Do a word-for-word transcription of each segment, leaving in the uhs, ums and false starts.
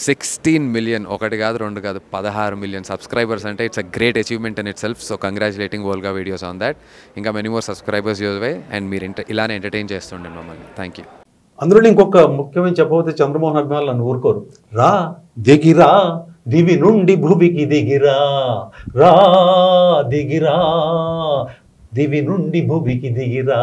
Sixteen million ఒకటి కాదు రెండు కాదు పదహారు మిలియన్ సబ్స్క్రైబర్స్ అంటే it's a great achievement in itself. So congratulating Volga videos on that. ఇంకా many more subscribers use way and మీరు ఇంట ఇలానే ఎంటర్టైన్ చేస్తుండే మమ్మల్ని. Thank you. అందులో ఇంకొక ముఖ్యమైన చెప్పబోతే చంద్రమోహన్ అభిమానులు నన్ను ఊరుకోరు. రా దిగిరా దివి నుండి భూమికి దిగిరా, రా దిగిరా దివి నుండి భూమికి దిగిరా,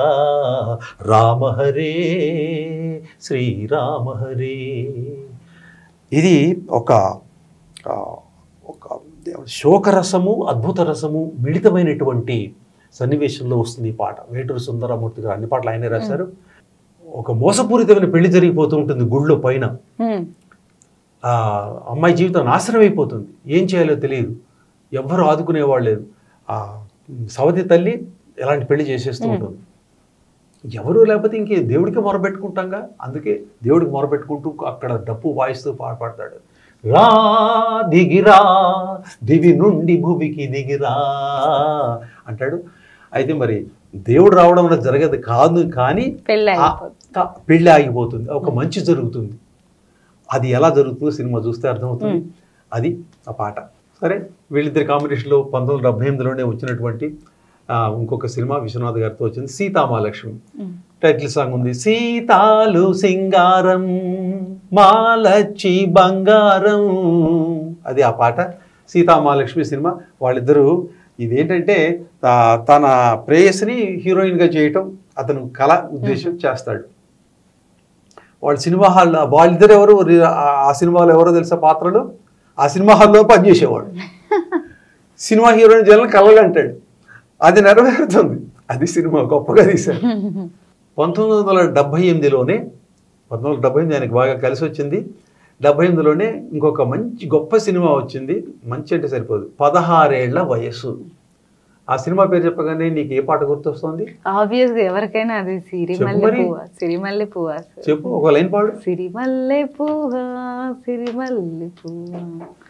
రామహరే శ్రీరామహరే. ఇది ఒక ఒక శోకరసము అద్భుత రసము మిళితమైనటువంటి సన్నివేశంలో వస్తుంది ఈ పాట. వేటూరు సుందరమూర్తి గారు అన్ని పాటలు ఆయనే రాశారు. ఒక మోసపూరితమైన పెళ్లి జరిగిపోతూ ఉంటుంది గుళ్ళో పైన. ఆ అమ్మాయి జీవితం నాశనం అయిపోతుంది. ఏం చేయాలో తెలియదు, ఎవ్వరు ఆదుకునేవాళ్ళు లేరు. ఆ సవతి తల్లి ఎలాంటి పెళ్లి చేసేస్తూ ఉంటుంది. ఎవరు లేకపోతే ఇంకే దేవుడికి మొరపెట్టుకుంటాంగా, అందుకే దేవుడికి మొరపెట్టుకుంటూ అక్కడ డప్పు వాయిస్తూ పాట పాడతాడు. రా దిగిరా దివి నుండి భూమికి దిగిరా అంటాడు. అయితే మరి దేవుడు రావడం అనేది జరగదు కాదు, కానీ పెళ్ళి ఆగిపోతుంది, ఒక మంచి జరుగుతుంది. అది ఎలా జరుగుతుందో సినిమా చూస్తే అర్థమవుతుంది. అది ఆ పాట. సరే, వీళ్ళిద్దరి కాంబినేషన్లో పంతొమ్మిది వందల డెబ్బై ఎనిమిదిలోనే వచ్చినటువంటి ఇంకొక సినిమా విశ్వనాథ్ గారితో వచ్చింది సీతామహాలక్ష్మి. టైటిల్ సాంగ్ ఉంది. సీతాలు సింగారం మాలచ్చి బంగారం, అది ఆ పాట. సీతామహాలక్ష్మి సినిమా. వాళ్ళిద్దరూ ఇదేంటంటే తన ప్రేయస్ని హీరోయిన్గా చేయటం అతను కళ ఉద్దేశం చేస్తాడు. వాళ్ళు సినిమా హాల్లో వాళ్ళిద్దరు ఎవరు, ఆ సినిమాలో ఎవరో తెలుసా పాత్రలు, ఆ సినిమా హాల్లో పనిచేసేవాడు. సినిమా హీరోయిన్ చేయాలని కళలు అంటాడు, అది నెరవేరుతుంది. అది సినిమా గొప్పగా తీశాడు. పంతొమ్మిది వందల డెబ్బై ఎనిమిదిలోనే పంతొమ్మిది వందల డెబ్బై ఎనిమిది ఆయనకు బాగా కలిసి వచ్చింది. డెబ్బై ఎనిమిదిలోనే ఇంకొక మంచి గొప్ప సినిమా వచ్చింది. మంచి అంటే సరిపోదు, పదహారేళ్ల వయస్సు. ఆ సినిమా పేరు చెప్పగానే నీకు ఏ పాట గుర్తొస్తుంది? ఆబ్వియస్గా ఎవరికైనా అది సిరిమల్లె పువ్వా. సిరిమల్లె పువ్వా చెప్పు, ఒక లైన్ పాడు. సిరిమల్లె పువ్వా సిరిమల్లె పువ్వా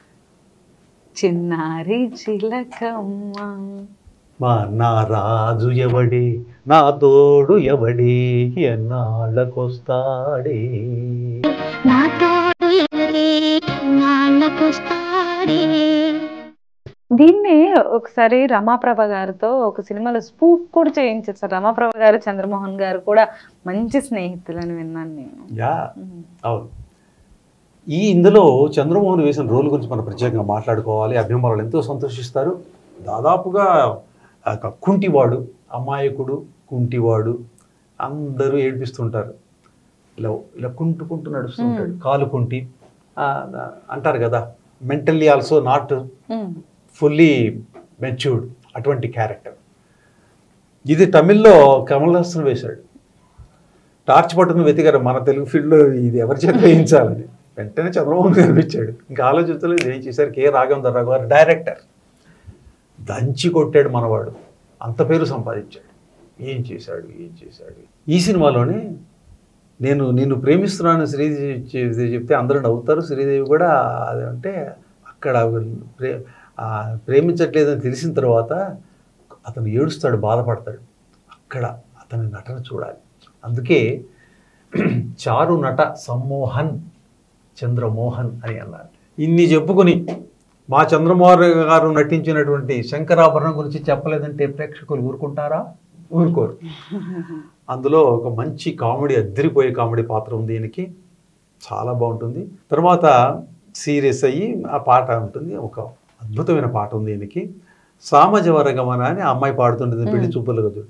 చిన్నారి చిలకమ్మ, మా నా రాజు ఎవడే నా తోడు ఎవడే ఎన్నాళ్ళకొస్తాడే, నా తోడు ఎవడే ఎన్నాళ్ళకొస్తాడే. దీన్ని ఒకసారి రమాప్రభ గారితో ఒక సినిమాలో స్పూఫ్ కూడా చేయించారు సార్. రమాప్రభ గారు చంద్రమోహన్ గారు కూడా మంచి స్నేహితులని విన్నాను నేను. యా అవును. ఈ ఇందులో చంద్రమోహన్ వేసిన రోల్ గురించి మనం ప్రత్యేకంగా మాట్లాడుకోవాలి. అభిమానులు ఎంతో సంతోషిస్తారు. దాదాపుగా కుంటివాడు, అమాయకుడు, కుంటివాడు అందరూ ఏడిపిస్తుంటారు. ఇలా ఇలా కుంటుకుంటూ నడుస్తుంటాడు, కాలు కుంటి అంటారు కదా. Mentally also not fully matured, అటువంటి క్యారెక్టర్. ఇది తమిళ్లో కమల్ హాసన్ వేశాడు. టార్చ్ పట్టుకుని వెతికారు మన తెలుగు ఫీల్డ్లో ఇది ఎవరి చేత వేయించాలని. వెంటనే చంద్రబాబు కనిపించాడు. ఇంకా ఆలోచించలేదు, ఏం చేశారు. కే రాఘవేంద్ర రావు గారు డైరెక్టర్. దంచి కొట్టాడు మనవాడు, అంత పేరు సంపాదించాడు. ఏం చేశాడు ఏం చేశాడు. ఈ సినిమాలోనే నేను నిన్ను ప్రేమిస్తున్నాను శ్రీదేవి చెప్తే అందరూ నవ్వుతారు. శ్రీదేవి కూడా అదంటే అక్కడ ప్రే ప్రేమించట్లేదని తెలిసిన తర్వాత అతను ఏడుస్తాడు, బాధపడతాడు. అక్కడ అతని నటన చూడాలి. అందుకే చారు నట సమ్మోహన్ చంద్రమోహన్ అని అన్నారు. ఇన్ని చెప్పుకొని మా చంద్రమోహన్ గారు నటించినటువంటి శంకరాభరణం గురించి చెప్పలేదంటే ప్రేక్షకులు ఊరుకుంటారా? ఊరుకోరు. అందులో ఒక మంచి కామెడీ, అద్దరిపోయే కామెడీ పాత్ర ఉంది ఈయనకి, చాలా బాగుంటుంది. తర్వాత సీరియస్ అయ్యి ఆ పాట ఉంటుంది, ఒక అద్భుతమైన పాట ఉంది ఈయనకి. సామజవర గమన అని ఆ అమ్మాయి పాడుతుంటుంది పెళ్లి చూపులు కదా.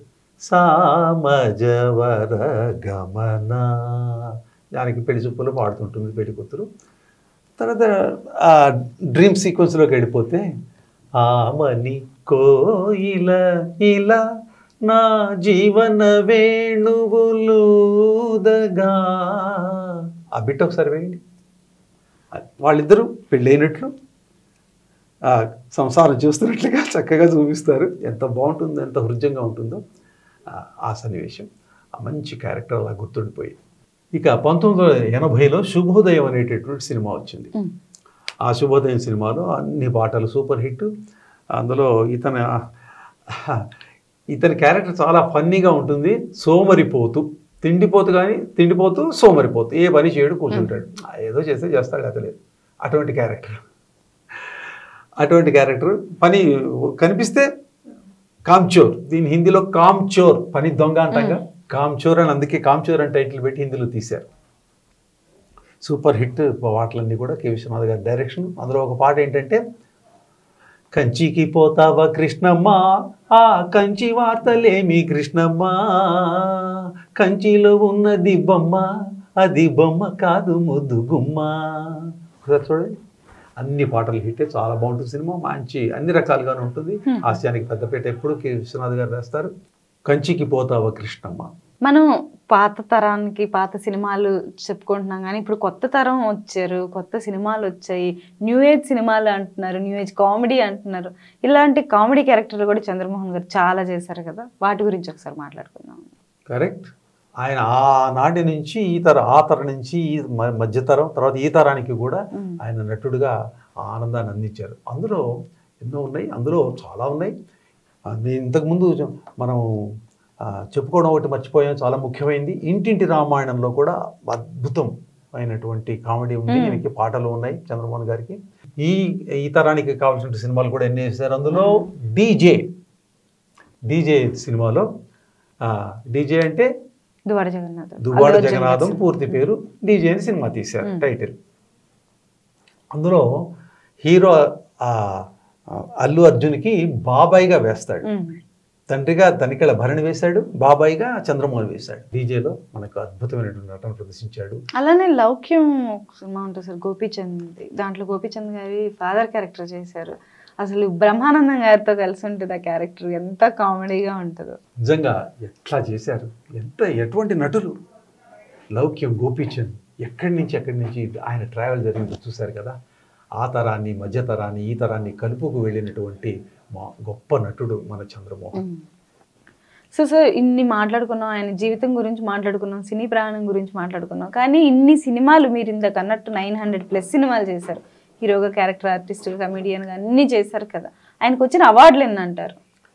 సామజవర గమన, దానికి పెళ్లి చూపులు పాడుతుంటుంది పెళ్లి కూతురు. తర్వాత ఆ డ్రీమ్ సీక్వెన్స్లోకి వెళ్ళిపోతే ఆమని కోయిల ఇలా నా జీవన వేణువులుదగా, ఆ బిట్ ఒకసారి వేయండి. వాళ్ళిద్దరూ పెళ్ళైనట్లు సంసారం చూస్తున్నట్లుగా చక్కగా చూపిస్తారు. ఎంత బాగుంటుందో, ఎంత హృదయంగా ఉంటుందో ఆ సన్నివేశం. ఆ మంచి క్యారెక్టర్ అలా గుర్తుండిపోయి. ఇక పంతొమ్మిది వందల ఎనభైలో శుభోదయం అనేటటువంటి సినిమా వచ్చింది. ఆ శుభోదయం సినిమాలో అన్ని పాటలు సూపర్ హిట్. అందులో ఇతను ఇతని క్యారెక్టర్ చాలా ఫన్నీగా ఉంటుంది. సోమరిపోతు తిండిపోతు కానీ తిండిపోతూ సోమరిపోతూ ఏ పని చేయడు కూర్చుంటాడు, ఏదో చేస్తే చేస్తాడు అతలేదు. అటువంటి క్యారెక్టర్ అటువంటి క్యారెక్టర్ పని కనిపిస్తే కామ్చోర్, దీని హిందీలో కామ్చోర్, పని దొంగ అంటాగా, కామ్చోర్ అని అందుకే కామ్చోర్ అని టైటిల్ పెట్టి హిందీలో తీశారు. సూపర్ హిట్ పాటలన్నీ కూడా కె విశ్వనాథ్ గారి డైరెక్షన్. అందులో ఒక పాట ఏంటంటే, కంచికి పోతావా కృష్ణమ్మ, ఆ కంచి వార్తలేమి కృష్ణమ్మ, కంచిలో ఉన్నది బొమ్మ, అది బొమ్మ కాదు ముద్దు గుమ్మ. ఒకసారి చూడండి, అన్ని పాటలు హిట్టే, చాలా బాగుంటుంది సినిమా, మంచి అన్ని రకాలుగానే ఉంటుంది. హాస్యానికి పెద్దపేట ఎప్పుడు కె విశ్వనాథ్ గారు వేస్తారు. కంచికి పోతావా కృష్ణమ్మ. మనం పాత తరానికి పాత సినిమాలు చెప్పుకుంటున్నాం కానీ ఇప్పుడు కొత్త తరం వచ్చారు, కొత్త సినిమాలు వచ్చాయి, న్యూ ఏజ్ సినిమాలు అంటున్నారు, న్యూ ఏజ్ కామెడీ అంటున్నారు. ఇలాంటి కామెడీ క్యారెక్టర్లు కూడా చంద్రమోహన్ గారు చాలా చేశారు కదా, వాటి గురించి ఒకసారి మాట్లాడుకుందాం. కరెక్ట్. ఆయన ఆ నాటి నుంచి ఈ తరం, ఆ తరం నుంచి ఈ మధ్యతరం, తర్వాత ఈ తరానికి కూడా ఆయన నటుడుగా ఆనందాన్ని అందించారు. అందులో ఎన్నో ఉన్నాయి, అందులో చాలా ఉన్నాయి. నేను ఇంతకుముందు మనం చెప్పుకోవడం ఒకటి మర్చిపోయాం, చాలా ముఖ్యమైనది. ఇంటింటి రామాయణంలో కూడా అద్భుతం అయినటువంటి కామెడీ ఉంది, ఈయనకి పాటలు ఉన్నాయి చంద్రమోహన్ గారికి. ఈ ఈ తరానికి కావాల్సిన సినిమాలు కూడా ఎన్ని వేశారు. అందులో డీజే డీజే సినిమాలో, డీజే అంటే దువ్వాడ జగన్నాథం, దువ్వాడ జగన్నాథం పూర్తి పేరు, డీజే అని సినిమా తీశారు టైటిల్. అందులో హీరో అల్లు అర్జున్కి బాబాయిగా వేస్తాడు, తండ్రిగా తనికెళ్ళ భరణి వేశాడు, బాబాయిగా చంద్రమోహన్ వేశాడు. డీజేలో మనకు అద్భుతమైనటువంటి నటన ప్రదర్శించాడు. అలానే లౌక్యం సినిమా ఉంటుంది సార్, గోపీచంద్, దాంట్లో గోపీచంద్ గారి ఫాదర్ క్యారెక్టర్ చేశారు. అసలు బ్రహ్మానందం గారితో కలిసి ఉంటుంది ఆ క్యారెక్టర్, ఎంత కామెడీగా ఉంటుందో. నిజంగా ఎట్లా చేశారు, ఎంత ఎటువంటి నటులు. లౌక్యం, గోపీచంద్, ఎక్కడి నుంచి ఎక్కడి నుంచి ఆయన ట్రావెల్ జరిగింది చూశారు కదా. ఆ తరాన్ని, మధ్య తరాన్ని, ఈ తరాన్ని కలుపుకు వెళ్ళినటువంటి మా గొప్ప నటుడు మన చంద్రమోహన్. సో సార్, ఇన్ని మాట్లాడుకున్నాం, ఆయన జీవితం గురించి మాట్లాడుకున్నాం, సినీ ప్రాణం గురించి మాట్లాడుకున్నాం, కానీ ఇన్ని సినిమాలు మీరు ఇందాక అన్నట్టు నైన్ హండ్రెడ్ ప్లస్ సినిమాలు చేశారు, హీరోగా, క్యారెక్టర్ ఆర్టిస్ట్, కమెడియన్గా అన్నీ చేశారు కదా. ఆయనకు వచ్చిన అవార్డులు ఎన్ని అంటారు?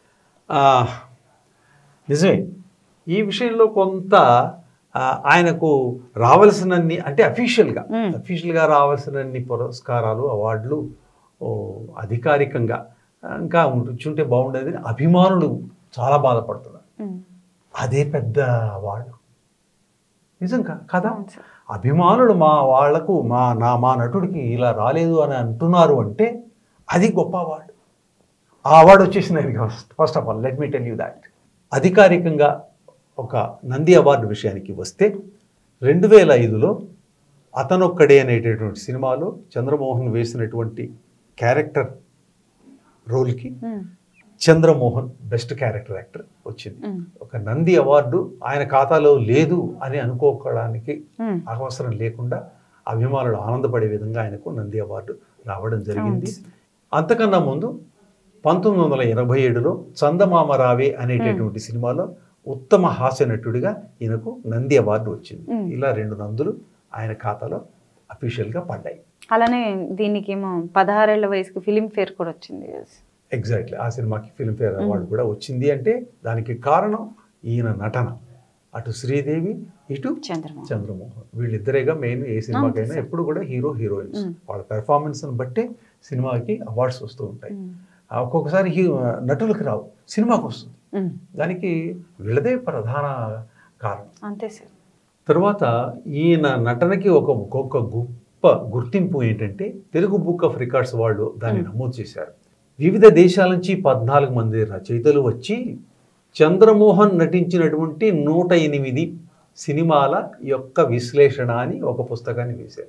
నిజమే, ఈ విషయంలో కొంత ఆయనకు రావాల్సినన్ని, అంటే అఫీషియల్గా అఫీషియల్గా రావాల్సినన్ని పురస్కారాలు, అవార్డులు అధికారికంగా ఇంకా ఉంటే బాగుండేది. అభిమానులు చాలా బాధపడుతున్నారు, అదే పెద్ద అవార్డు. నిజంగా కదా, అభిమానులు మా వాళ్లకు మా నా మా నటుడికి ఇలా రాలేదు అని అంటున్నారు అంటే అది గొప్ప అవార్డు. ఆ అవార్డు వచ్చేసింది ఆయనకి. First first of all let me tell you that. అధికారికంగా ఒక నంది అవార్డు విషయానికి వస్తే, రెండు వేల ఐదులో అతనొక్కడే అనేటటువంటి సినిమాలో చంద్రమోహన్ వేసినటువంటి క్యారెక్టర్ రోల్కి చంద్రమోహన్ బెస్ట్ క్యారెక్టర్ యాక్టర్ వచ్చింది. ఒక నంది అవార్డు ఆయన ఖాతాలో లేదు అని అనుకోవడానికి అవసరం లేకుండా అభిమానులు ఆనందపడే విధంగా ఆయనకు నంది అవార్డు రావడం జరిగింది. అంతకన్నా ముందు పంతొమ్మిది వందల ఎనభై ఏడులో చందమామ రావే అనేటటువంటి సినిమాలో ఉత్తమ హాస్య నటుడిగా ఈయనకు నంది అవార్డు వచ్చింది. ఇలా రెండు నందులు ఆయన ఖాతాలో అఫీషియల్గా పడ్డాయి. అలానే దీనికి ఏమో పదహారేళ్ల వయసుకి ఫిలింఫేర్ కూడా వచ్చింది. ఎగ్జాక్ట్లీ, ఆ సినిమాకి ఫిల్మ్ఫేర్ అవార్డు కూడా వచ్చింది. అంటే దానికి కారణం ఈయన నటన. అటు శ్రీదేవి, ఇటు చంద్రమోహన్ చంద్రమోహన్ వీళ్ళిద్దరేగా మెయిన్. ఏ సినిమాకైనా ఎప్పుడు కూడా హీరో హీరోయిన్స్ వాళ్ళ పెర్ఫార్మెన్స్ని బట్టే సినిమాకి అవార్డ్స్ వస్తూ ఉంటాయి. ఒక్కొక్కసారి నటులకు రావు, సినిమాకి వస్తుంది. దానికి వీళ్ళదే ప్రధాన కారణం. అంతే సార్. తర్వాత ఈయన నటనకి ఒక ఒక్కొక్క గొప్ప గుర్తింపు ఏంటంటే, తెలుగు బుక్ ఆఫ్ రికార్డ్స్ వాళ్ళు దాన్ని నమోదు చేశారు. వివిధ దేశాల నుంచి పద్నాలుగు మంది రచయితలు వచ్చి చంద్రమోహన్ నటించినటువంటి నూట ఎనిమిది సినిమాల యొక్క విశ్లేషణ అని ఒక పుస్తకాన్ని వేశారు.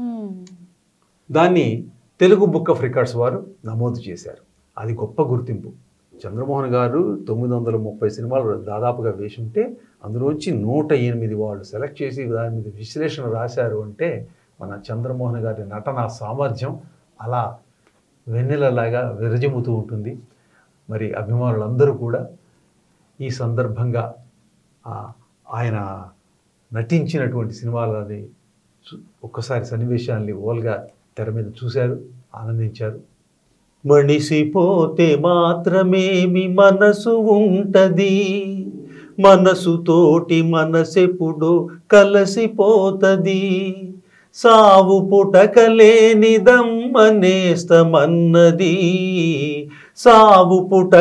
దాన్ని తెలుగు బుక్ ఆఫ్ రికార్డ్స్ వారు నమోదు చేశారు. అది గొప్ప గుర్తింపు. చంద్రమోహన్ గారు తొమ్మిది వందల ముప్పై సినిమాలు దాదాపుగా వేసి ఉంటే అందులోంచి నూట ఎనిమిది వాళ్ళు సెలెక్ట్ చేసి దాని మీద విశ్లేషణ రాశారు అంటే మన చంద్రమోహన్ గారి నటన సామర్థ్యం అలా వెన్నెలలాగా విరజిమ్ముతూ ఉంటుంది. మరి అభిమానులందరూ కూడా ఈ సందర్భంగా ఆయన నటించినటువంటి సినిమాలని ఒక్కసారి సన్నివేశాన్ని ఓల్గా తెర మీద చూశారు, ఆనందించారు. మనిసిపోతే మాత్రమేమి మనసు ఉంటది, మనసుతోటి మనసెప్పుడు కలసిపోతది, సావు పుటకలేనిదమ్మనేస్తమన్నది, సావు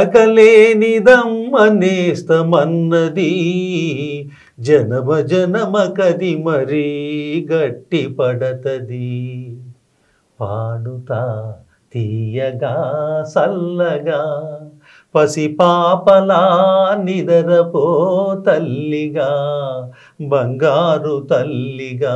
పుటకలేనిదమ్మనేస్తమన్నది, జనమ జనమ కది మరీ గట్టి పడతది. పాడుతా తీయగా సల్లగా పసిపాపలా నిదరపో తల్లిగా, బంగారు తల్లిగా,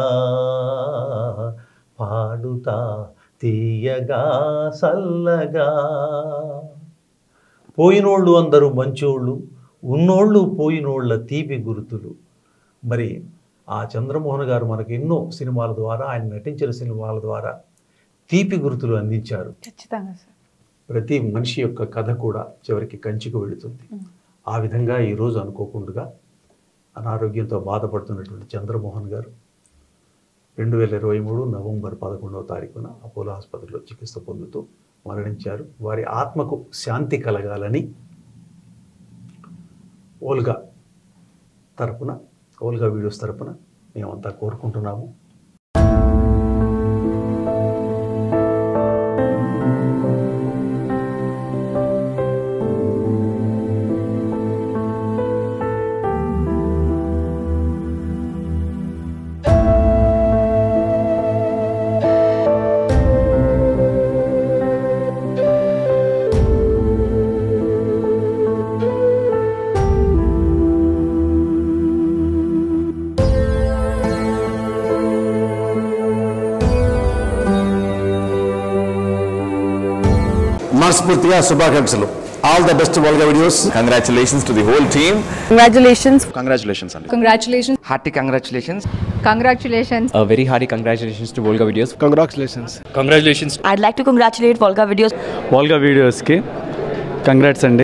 పాడుతా తీయగా సల్లగా. పోయినోళ్ళు అందరూ మంచోళ్ళు, ఉన్నోళ్ళు పోయినోళ్ళ తీపి గుర్తులు. మరి ఆ చంద్రమోహన్ గారు మనకు ఎన్నో సినిమాల ద్వారా, ఆయన నటించిన సినిమాల ద్వారా తీపి గుర్తులు అందించారు. ఖచ్చితంగా సార్. ప్రతి మనిషి యొక్క కథ కూడా చివరికి కంచికి వెళుతుంది. ఆ విధంగా ఈరోజు అనుకోకుండా అనారోగ్యంతో బాధపడుతున్నటువంటి చంద్రమోహన్ గారు రెండు వేల ఇరవై మూడు నవంబర్ పదకొండవ తారీఖున అపోలో ఆసుపత్రిలో చికిత్స పొందుతూ మరణించారు. వారి ఆత్మకు శాంతి కలగాలని ఓల్గా తరపున, ఓల్గా వీడియోస్ తరపున మేమంతా కోరుకుంటున్నాము. మనస్ఫూర్తిగా శుభాకాంక్షలు. All the best Volga videos. Congratulations to the whole team. Congratulations. Congratulations Andy. Congratulations. Hearty congratulations. Congratulations. A very hearty congratulations to Volga Videos. Congratulations. Congratulations. I'd like to congratulate Volga Videos. Volga Videos ki congrats Andy.